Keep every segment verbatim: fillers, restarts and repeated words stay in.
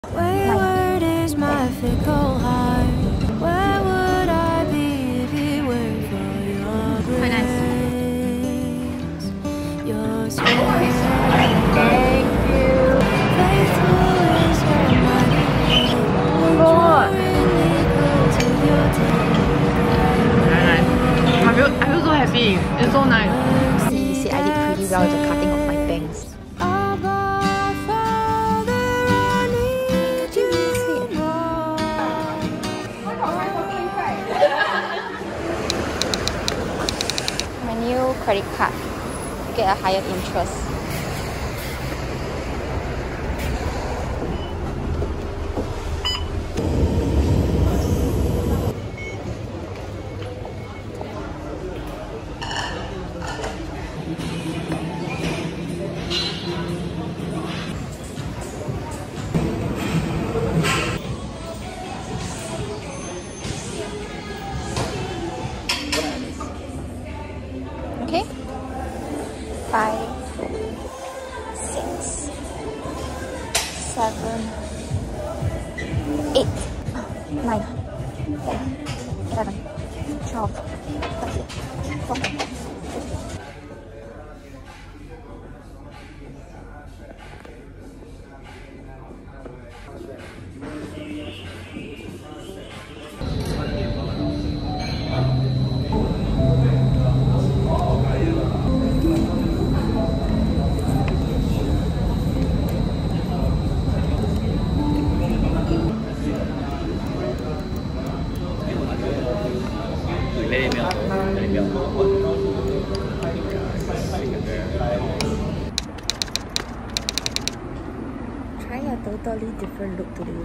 Wayward is my fickle heart. Where would I be if it weren't for your grace? Your sweet. Thank you. Faithful is all my name. God. With your Very nice. I feel, I feel so happy. It's so nice. See, you see, I did pretty well with the cutting of my bangs. Abba, Father, I need you more. My new credit card, you get a higher interest. Okay, five, six, seven, eight, nine, ten, eleven, twelve, thirteen, fourteen, fifteen. Trying a totally different look today.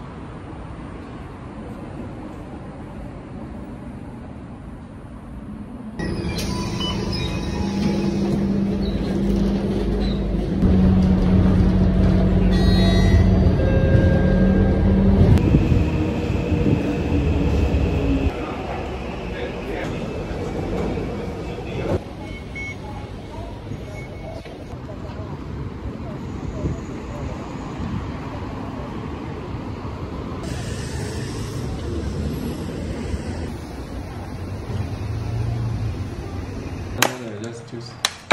Just choose.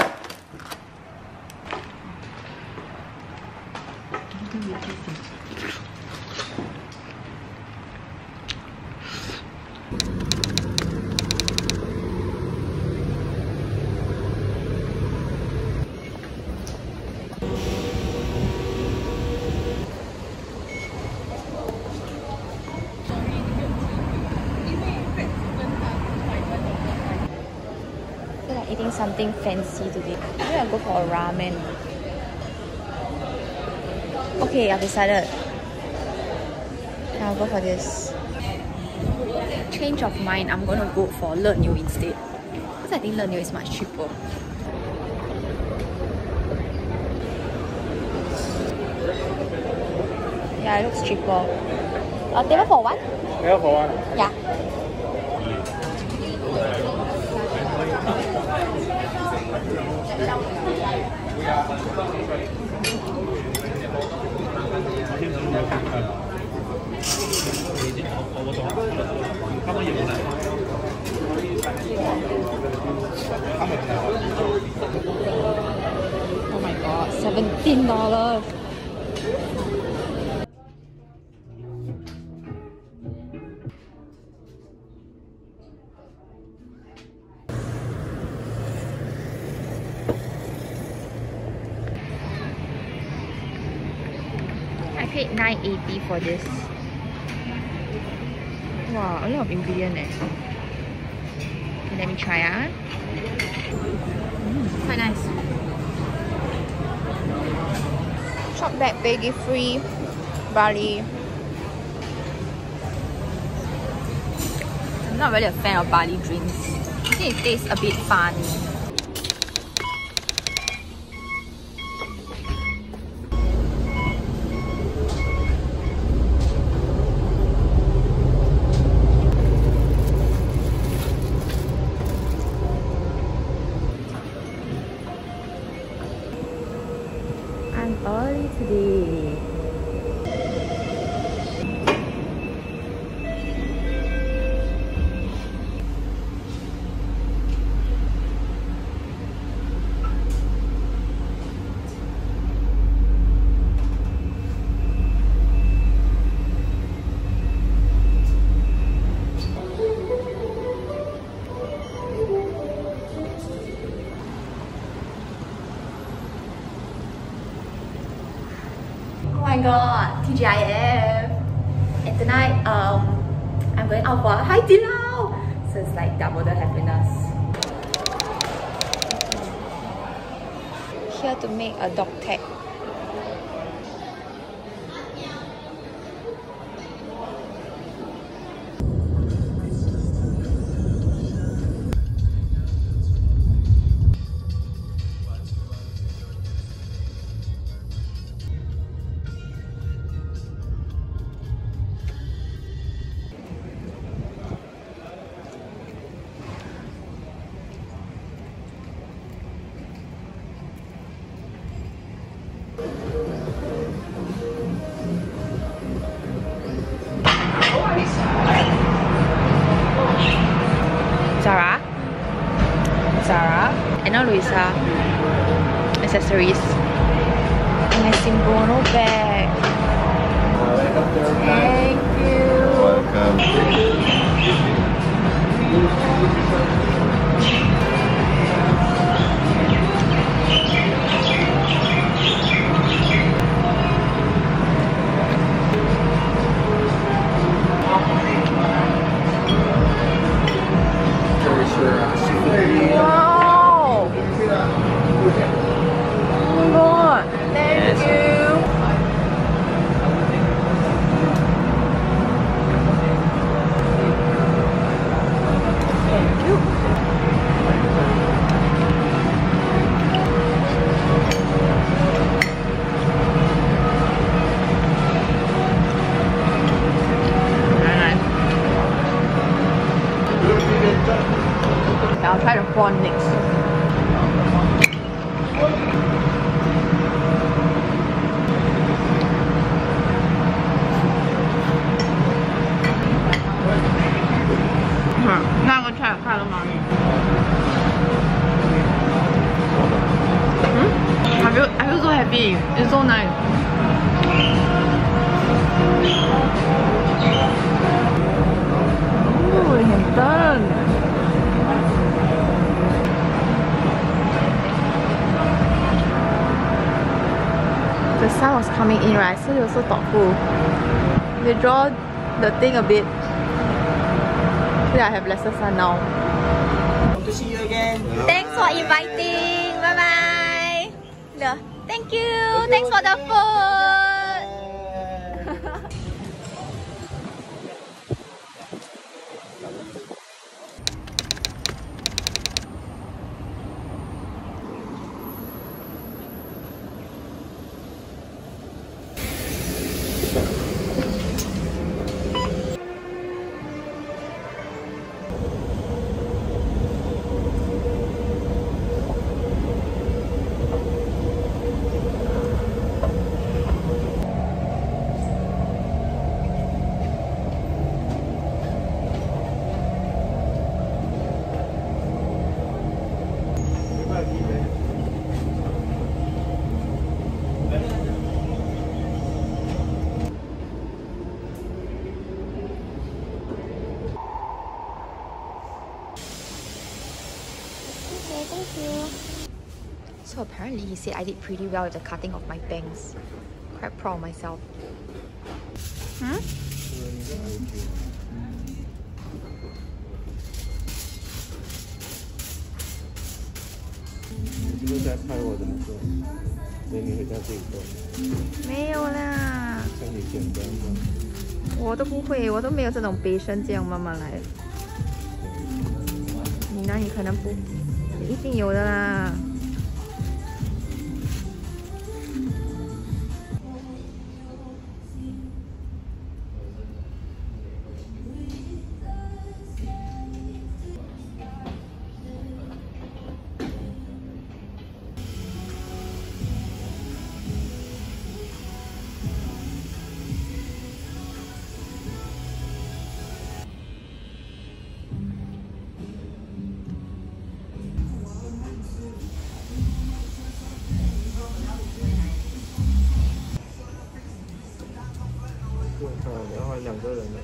Eating something fancy today. Maybe I'll go for a ramen. Okay, I've decided. I'll go for this. Change of mind, I'm gonna go for Le Niu instead. Because I think Le Niu is much cheaper. Yeah, it looks cheaper. A table for one? Table for one? Yeah. Oh my god, seventeen dollars. I paid nine eighty for this. Wow, a lot of ingredients eh. Okay, let me try ah. Mm, quite nice. Shop back, baggy free, barley. I'm not really a fan of barley drinks. I think it tastes a bit funny. I'm early today. T G I F. And tonight, um, I'm going out for hihi. So it's like double the happiness. Here to make a dog tag. Zara, Zara, and now Luisa accessories. And my Simbono bag. Thank you. Welcome. Wow! Oh my god! Thank you! Thank you! Very nice. I'll try the prawn next. Hmm, 那个菜看了吗你？ Hmm? I feel I feel so happy. It's so nice. Oh, it's done. The sun was coming in, right? So they were so thoughtful. They draw the thing a bit. So I have lesser sun now. Hope to see you again. Thanks for inviting. Bye bye. The, thank you. Thanks for the food. So apparently he said I did pretty well with the cutting of my bangs. Quite proud of myself. Hmm? 你是不是在拍我怎么做？所以你回家自己做。 没有啦， 像你简单吗？ 我都不会，我都没有这种背身这样慢慢来。你呢？你可能不，一定有的啦。 然后两个人的。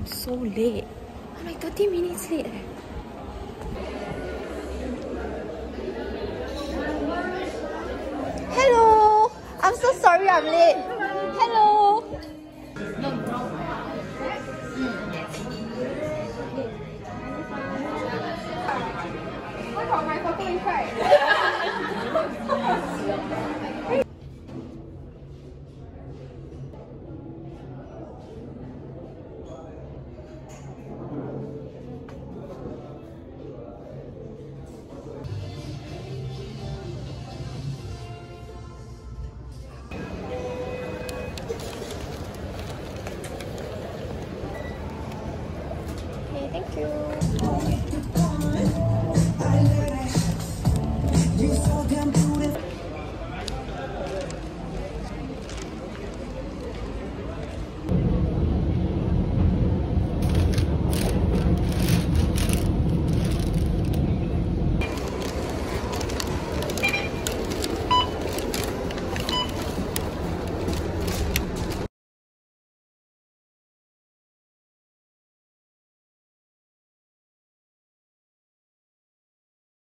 so late. I'm like thirty minutes late. Eh. Hello! I'm so sorry I'm late. Hello!